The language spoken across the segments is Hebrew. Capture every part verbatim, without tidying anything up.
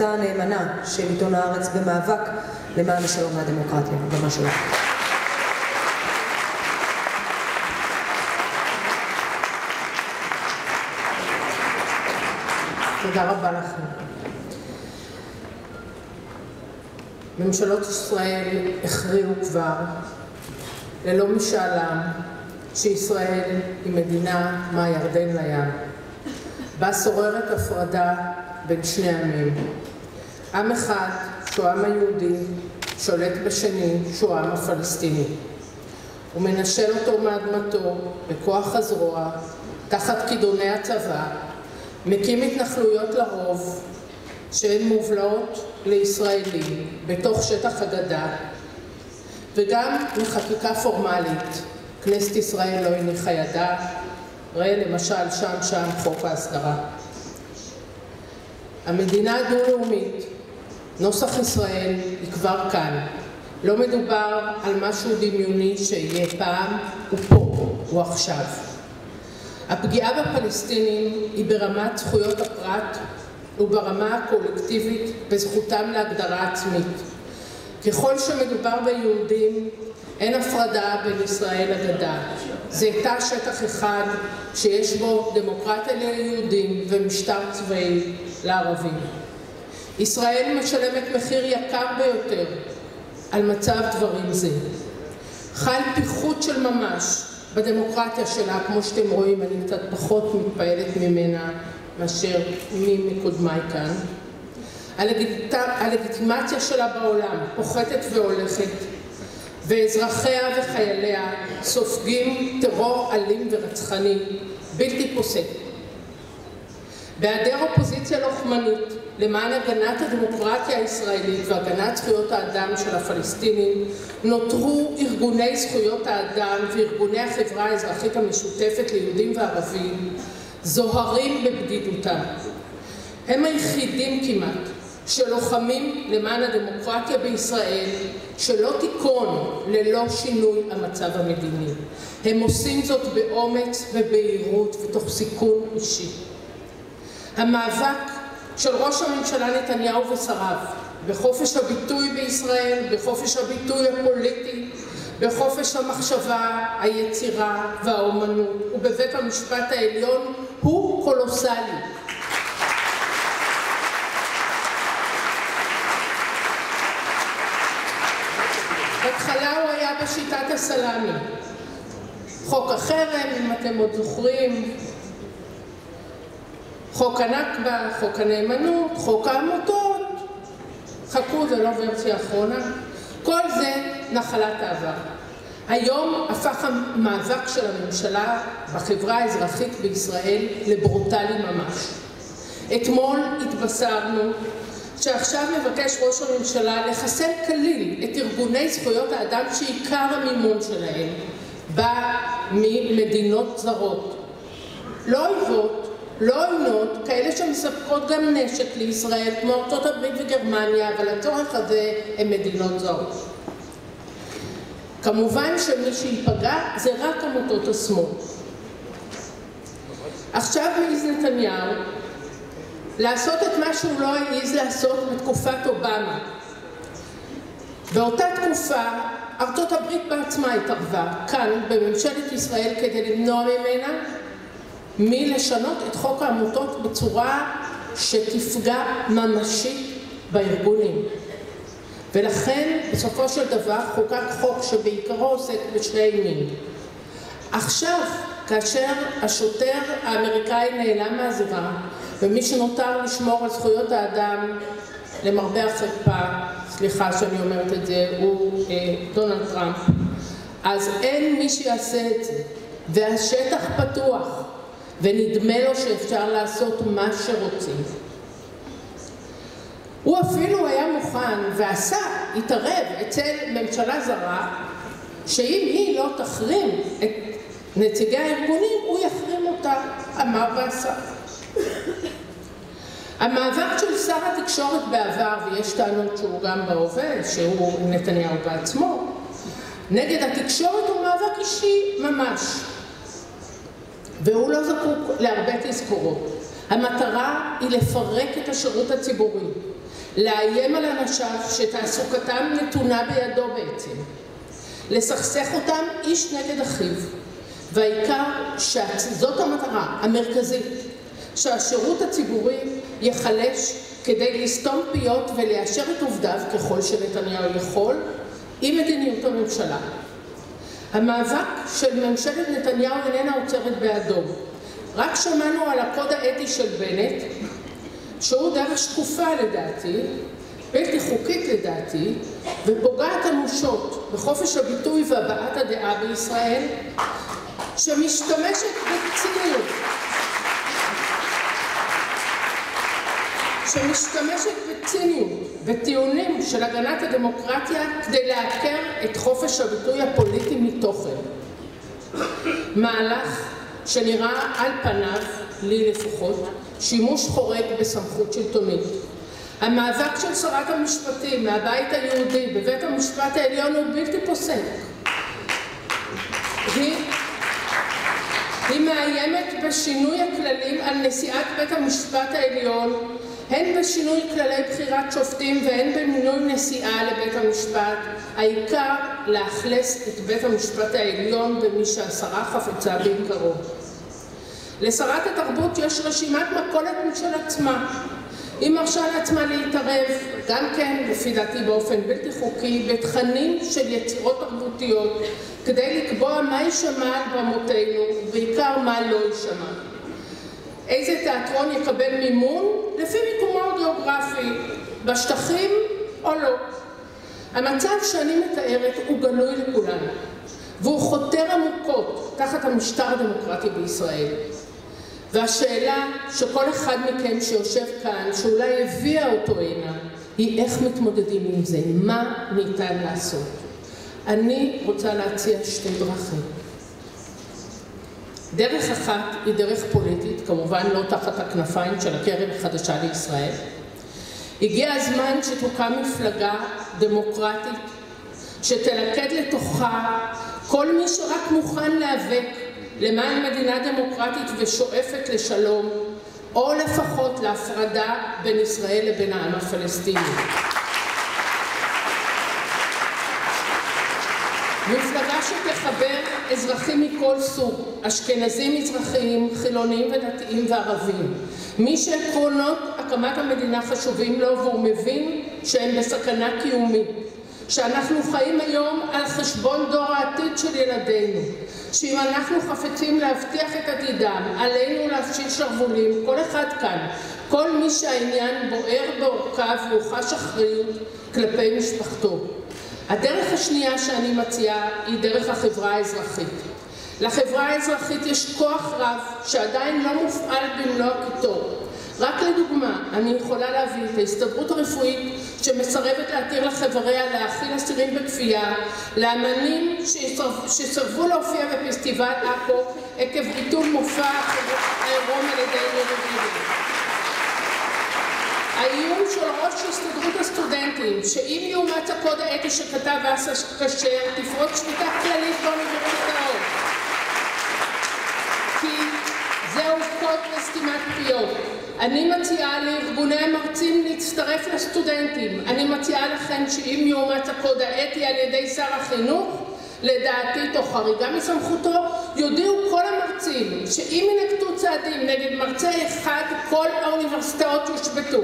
בהפצתה הנאמנה של עיתון הארץ במאבק למען השלום והדמוקרטיה. במה שלך. תודה רבה לכם. ממשלות ישראל הכריעו כבר ללא משאל עם שישראל היא מדינה מהירדן לים, בה שוררת הפרדה בין שני עמים. עם אחד שהוא העם היהודי שולט בשני שהוא העם הפלסטיני. הוא מנשל אותו מאדמתו בכוח הזרוע תחת כידוני הצבא, מקים התנחלויות לרוב שהן מובלעות לישראלים בתוך שטח הגדה, וגם לחקיקה פורמלית כנסת ישראל לא הניחה ידה, ראה למשל שם שם חוק ההסדרה. המדינה הדו-לאומית, נוסח ישראל, היא כבר כאן. לא מדובר על משהו דמיוני שיהיה פעם, הוא פה, הוא עכשיו. הפגיעה בפלסטינים היא ברמת זכויות הפרט וברמה הקולקטיבית בזכותם להגדרה עצמית. ככל שמדובר ביהודים, אין הפרדה בין ישראל לגדה. זה תא שטח אחד שיש בו דמוקרטיה ליהודים ומשטר צבאי לערבים. ישראל משלמת מחיר יקר ביותר על מצב דברים זה. חל פיחות של ממש בדמוקרטיה שלה, כמו שאתם רואים, אני קצת פחות מתפעלת ממנה מאשר מי מקודמיי כאן. הלגיט... הלגיטימציה שלה בעולם פוחתת והולכת, ואזרחיה וחייליה סופגים טרור אלים ורצחני בלתי פוסק. בהיעדר אופוזיציה לוחמנית למען הגנת הדמוקרטיה הישראלית והגנת זכויות האדם של הפלסטינים, נותרו ארגוני זכויות האדם וארגוני החברה האזרחית המשותפת ליהודים וערבים זוהרים בבדידותם. הם היחידים כמעט שלוחמים למען הדמוקרטיה בישראל שלא תיכון ללא שינוי המצב המדיני. הם עושים זאת באומץ ובהירות ותוך סיכון אישי. המאבק של ראש הממשלה נתניהו ושריו בחופש הביטוי בישראל, בחופש הביטוי הפוליטי, בחופש המחשבה, היצירה והאומנות ובבית המשפט העליון הוא קולוסלי. בהתחלה הוא היה בשיטת הסלאמי. חוק החרם, אם אתם עוד זוכרים, חוק הנכבה, חוק הנאמנות, חוק העמותות, חכו, זה לא ורסיה האחרונה. כל זה נחלת העבר. היום הפך המאבק של הממשלה בחברה האזרחית בישראל לברוטלי ממש. אתמול התבשרנו שעכשיו מבקש ראש הממשלה לחסל כליל את ארגוני זכויות האדם שעיקר המימון שלהם בא ממדינות זרות. לא אויבות, לא עוינות, כאלה שמספקות גם נשק לישראל, כמו ארצות הברית וגרמניה, אבל הצורך הזה הם מדינות זרות. כמובן שמי שיפגע זה רק עמותות השמאל. עכשיו מעיז נתניהו לעשות את מה שהוא לא העיז לעשות בתקופת אובמה. באותה תקופה ארצות הברית בעצמה התערבה כאן בממשלת ישראל כדי למנוע ממנה מלשנות את חוק העמותות בצורה שתפגע ממשית בארגונים. ולכן בסופו של דבר חוקק חוק שבעיקרו עוסק בשני מין. עכשיו, כאשר השוטר האמריקאי נעלם מהזירה, ומי שנותר לשמור על זכויות האדם, למרבה החרפה, סליחה שאני אומרת את זה, הוא אה, דונלד טראמפ, אז אין מי שיעשה את זה, והשטח פתוח, ונדמה לו שאפשר לעשות מה שרוצים. הוא אפילו היה מוכן ועשה, התערב אצל ממשלה זרה, שאם היא לא תחרים את נציגי הארגונים, הוא יחרים אותה, אמר ועשה. המאבק של שר התקשורת בעבר, ויש טענות שהוא גם בהווה, שהוא נתניהו בעצמו, נגד התקשורת הוא מאבק אישי ממש. והוא לא זקוק להרבה תזכורות. המטרה היא לפרק את השירות הציבורי, לאיים על אנשיו שתעסוקתם נתונה בידו בעצם, לסכסך אותם איש נגד אחיו, והעיקר שזאת המטרה המרכזית, שהשירות הציבורי יחלש כדי לסתום פיות וליישר את עובדיו ככל שנתניהו יכול עם מדיניות הממשלה. המאבק של ממשלת נתניהו איננה עוצרת באדום. רק שמענו על הקוד האתי של בנט, שהוא דרך שקופה לדעתי, בלתי חוקית לדעתי, ופוגעת אנושות בחופש הביטוי והבעת הדעה בישראל, שמשתמשת בציניות, שמשתמשת בציניות, בטיעונים של הגנת הדמוקרטיה כדי לעקר את חופש הביטוי הפוליטי מתוכן. מהלך שנראה על פניו, לי לפחות, שימוש חורג בסמכות שלטונית. המאבק של שרת המשפטים מהבית היהודי בבית המשפט העליון הוא בלתי פוסק. היא, היא מאיימת בשינוי הכללים על נשיאת בית המשפט העליון, הן בשינוי כללי בחירת שופטים והן במינוי נשיאה לבית המשפט, העיקר לאכלס את בית המשפט העליון במי שהשרה חפצה בעיקרו. לשרת התרבות יש רשימת מכולת משל עצמה. היא מרשה לעצמה להתערב, גם כן, לפי דעתי באופן בלתי חוקי, בתכנים של יצירות תרבותיות, כדי לקבוע מה יישמע על במותינו, ובעיקר מה לא יישמע. איזה תיאטרון יקבל מימון? לפי מיקומו הגיאוגרפי, בשטחים או לא. המצב שאני מתארת הוא גלוי לכולנו, והוא חותר עמוקות תחת המשטר הדמוקרטי בישראל. והשאלה שכל אחד מכם שיושב כאן, שאולי הביאה אותו הנה, היא איך מתמודדים עם זה, מה ניתן לעשות. אני רוצה להציע שתי דרכים. דרך אחת היא דרך פוליטית, כמובן לא תחת הכנפיים של הקרן החדשה לישראל. הגיע הזמן שתוקם מפלגה דמוקרטית, שתלכד לתוכה כל מי שרק מוכן להיאבק למען מדינה דמוקרטית ושואפת לשלום, או לפחות להפרדה בין ישראל לבין העם הפלסטיני. מפלגה שתחבר אזרחים מכל סוג, אשכנזים, מזרחיים, חילונים ודתיים וערבים. מי שעקרונות הקמת המדינה חשובים לו והוא מבין שהם בסכנה קיומית. שאנחנו חיים היום על חשבון דור העתיד של ילדינו. שאם אנחנו חפצים להבטיח את עתידם, עלינו להפשיל שרוולים, כל אחד כאן, כל מי שהעניין בוער בעורקיו והוא חש אחריות כלפי משפחתו. הדרך השנייה שאני מציעה היא דרך החברה האזרחית. לחברה האזרחית יש כוח רב שעדיין לא מופעל במלוא הקיטור. רק לדוגמה, אני יכולה להביא את ההסתדרות הרפואית שמסרבת להתיר לחבריה להאכיל אסירים בכפייה, לאמנים שסרבו להופיע בפסטיבל עכו עקב ביטול מופע העירום על ידי יריבים. האיום של ראש הסתדרות הסטודנטים, שאם יאומץ הקוד האתי שכתב אסא כשר, תפרוץ שביתה כללית באוניברסיטאות. כי זהו קוד לסתימת פיות. אני מציעה לארגוני המרצים להצטרף לסטודנטים. אני מציעה לכם שאם יאומץ הקוד האתי על ידי שר החינוך, לדעתי תוך חריגה מסמכותו, יודיעו כל המרצים שאם ינקטו צעדים נגד מרצה אחד, כל האוניברסיטאות יושבתו.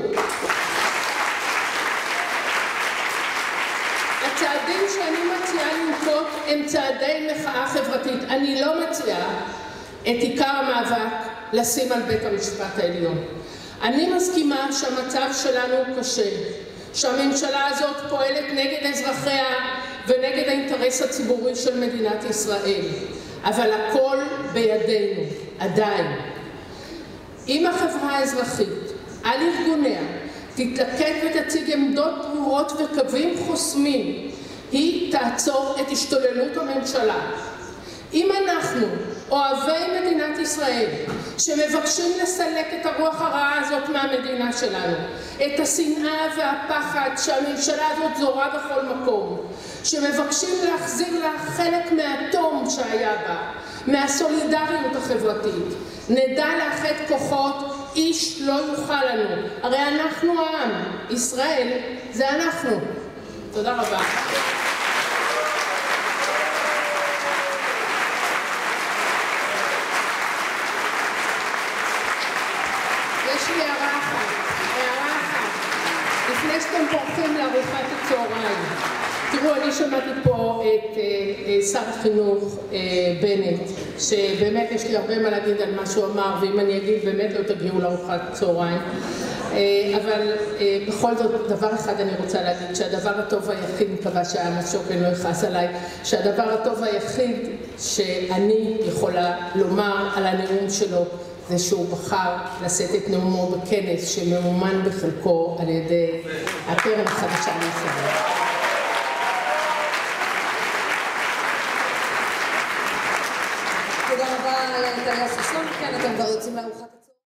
הצעדים שאני מציעה לנקוט הם צעדי מחאה חברתית. אני לא מציעה את עיקר המאבק לשים על בית המשפט העליון. אני מסכימה שהמצב שלנו הוא קשה, שהממשלה הזאת פועלת נגד אזרחיה ונגד האינטרס הציבורי של מדינת ישראל, אבל הכל בידינו, עדיין. אם החברה האזרחית על ארגוניה תתלכד ותציג עמדות ברורות וקווים חוסמים, היא תעצור את השתוללות הממשלה. אם אנחנו, אוהבי מדינת ישראל, שמבקשים לסלק את הרוח הרעה הזאת מהמדינה שלנו, את השנאה והפחד שהממשלה הזאת זורה בכל מקום, שמבקשים להחזיר לה חלק מהתום שהיה בה, מהסולידריות החברתית, נדע לאחד כוחות איש לא יוכל לנו. הרי אנחנו העם, ישראל זה אנחנו. תודה רבה. יש לי הערה אחת, הערה אחת. לפני שאתם פורחים לארוחת הצהריים, תראו, אני שמעתי פה את אה, שר החינוך אה, בנט, שבאמת יש לי הרבה מה להגיד על מה שהוא אמר, ואם אני אגיד באמת לא תגיעו לארוחת צהריים. אה, אבל אה, בכל זאת, דבר אחד אני רוצה להגיד, שהדבר הטוב היחיד, מקווה שעמוס שוקן לא יכעס עליי, שהדבר הטוב היחיד שאני יכולה לומר על הנאום שלו, זה שהוא בחר לשאת את נאומו בכנס שממומן בחלקו על ידי הקרן החדשה לישראל. תודה רבה לטליה ששון. כן, אתם כבר יוצאים לארוחת